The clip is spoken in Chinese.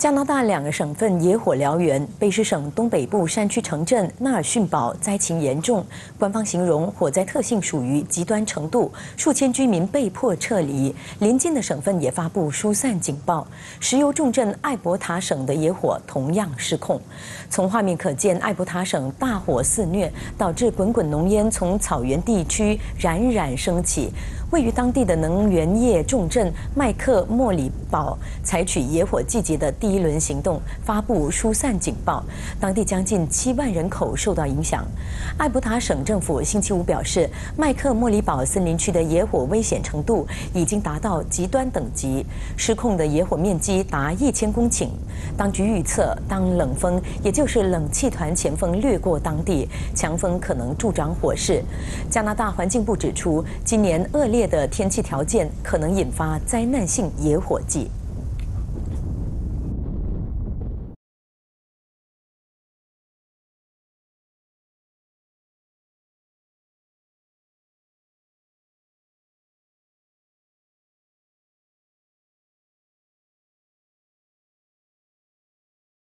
加拿大2个省份野火燎原，卑诗省东北部山区城镇纳尔逊堡灾情严重，官方形容火灾特性属于极端程度，数千居民被迫撤离。邻近的省份也发布疏散警报。石油重镇艾伯塔省的野火同样失控。从画面可见，艾伯塔省大火肆虐，导致滚滚浓烟从草原地区冉冉升起。位于当地的能源业重镇麦克莫里堡采取野火季节的第1轮行动，发布疏散警报。当地将近7万人口受到影响。艾伯塔省政府星期五表示，麦克莫里堡森林区的野火危险程度已经达到极端等级，失控的野火面积达1000公顷。当局预测，当冷风，也就是冷气团前锋掠过当地，强风可能助长火势。加拿大环境部指出，今年恶劣的天气条件可能引发灾难性野火季。